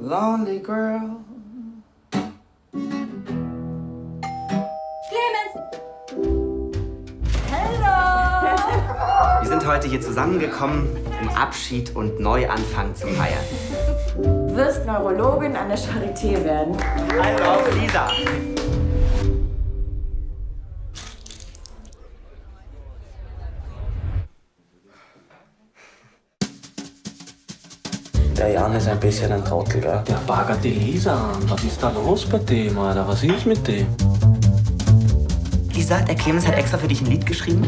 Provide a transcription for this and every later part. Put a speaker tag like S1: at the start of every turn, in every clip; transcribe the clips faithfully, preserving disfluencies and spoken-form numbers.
S1: lonely girl.
S2: Clemens! Hallo!
S1: Wir sind heute hier zusammengekommen, um Abschied und Neuanfang zu feiern.
S2: Du wirst Neurologin an der Charité werden.
S1: Hallo, Lisa.
S3: Der Jan ist ein bisschen ein Trottel, gell?
S4: Der bagert die Lisa an. Was ist da los bei dem, Alter? Was ist mit dem?
S1: Lisa, der Clemens hat extra für dich ein Lied geschrieben?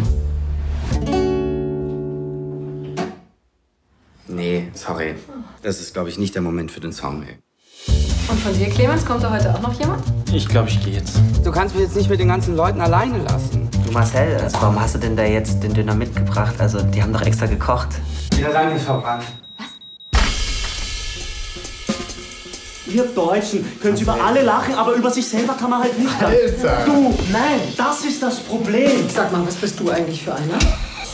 S1: Nee, sorry. Das ist, glaube ich, nicht der Moment für den Song, ey.
S5: Und von dir, Clemens, kommt da heute auch noch jemand?
S4: Ich glaube, ich gehe jetzt.
S1: Du kannst mich jetzt nicht mit den ganzen Leuten alleine lassen. Du, Marcel, also warum hast du denn da jetzt den Döner mitgebracht? Also, die haben doch extra gekocht. Die hat eigentlich verbrannt.
S6: Wir Deutschen können über alle lachen, aber über sich selber kann man halt nicht.
S7: Alter!
S6: Du, nein, das ist das Problem.
S5: Sag mal, was bist du eigentlich für einer?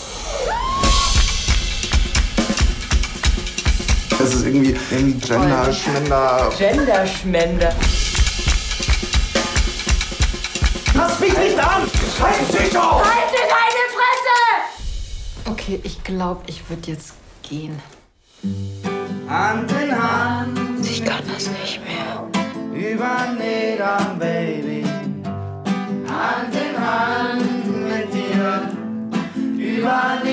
S7: Das ist irgendwie, irgendwie Gender-Schmender.
S2: Genderschmender.
S6: Lass mich nicht an! Scheiß Psycho!
S2: Halte deine Fresse!
S5: Okay, ich glaube, ich würde jetzt gehen.
S1: Hand in Hand.
S5: Ich kann das nicht mehr.
S1: Über Nedern, Baby. Hand in Hand mit dir. Über